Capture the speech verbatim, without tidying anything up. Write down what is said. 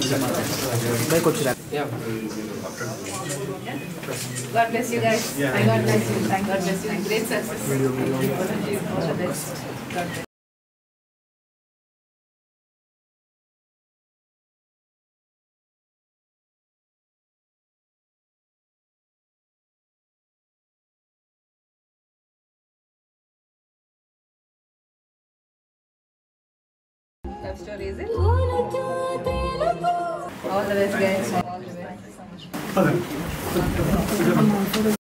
God bless you guys. Thank God bless you. Thank God bless you. And great success. All the best. God bless. Love story, is it? All the best, guys. All the best.